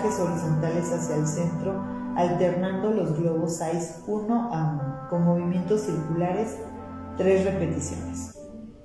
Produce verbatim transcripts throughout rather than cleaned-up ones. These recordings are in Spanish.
pasajes horizontales hacia el centro, alternando los globos size uno a uno, con movimientos circulares, tres repeticiones.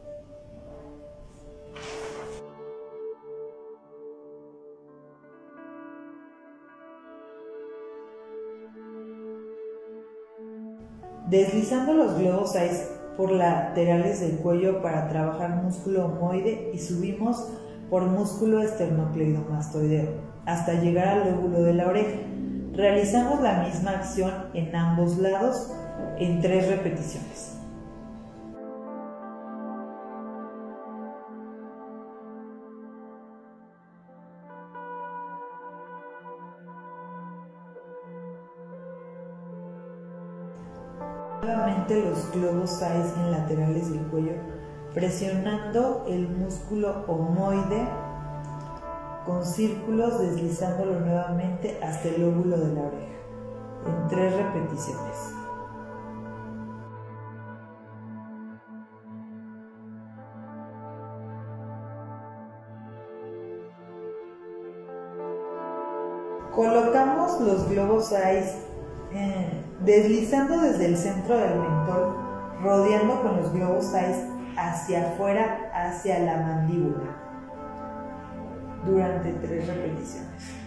Deslizando los globos size por laterales del cuello para trabajar músculo omoide y subimos por músculo esternocleidomastoideo hasta llegar al lóbulo de la oreja. Realizamos la misma acción en ambos lados en tres repeticiones. Nuevamente los globos size en laterales del cuello, presionando el músculo omoide con círculos, deslizándolo nuevamente hasta el lóbulo de la oreja, en tres repeticiones. Colocamos los globos size eh, deslizando desde el centro del mentón, rodeando con los globos size hacia afuera, hacia la mandíbula, durante tres repeticiones.